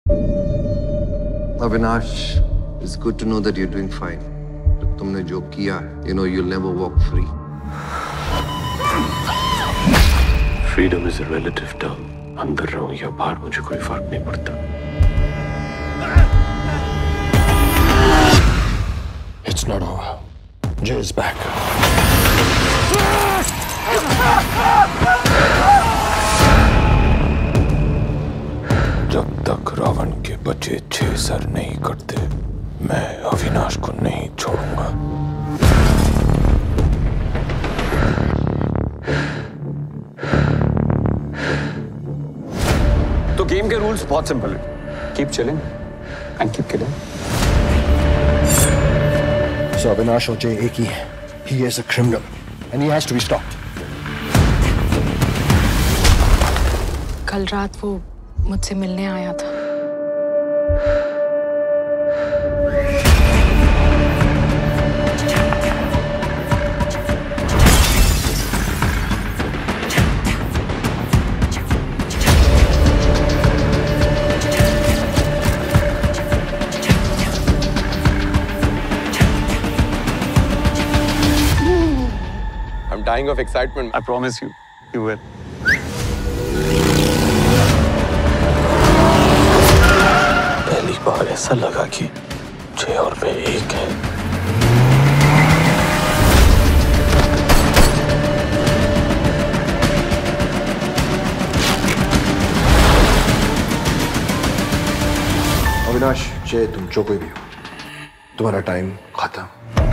Avinash, it's good to know that you're doing fine. तुमने जो किया, you'll never walk free. Freedom is a relative term. अंदर रहूं या बाहर मुझे कोई फर्क नहीं पड़ता. It's not over. Jay is back. जब तक रावण के बचे 6 सर नहीं कटते, मैं अविनाश को नहीं छोड़ूंगा. तो गेम के रूल्स बहुत सिंपल है. Keep chilling and keep killing. So Avinash और Jay एक ही है. He is a criminal and he has to be stopped. कल रात वो मुझसे मिलने आया था. I'm dying of excitement. I promise you, you will. पहली बार ऐसा लगा कि जय और मैं एक हैं. अविनाश, जय, तुम जो कोई भी हो, तुम्हारा टाइम खत्म.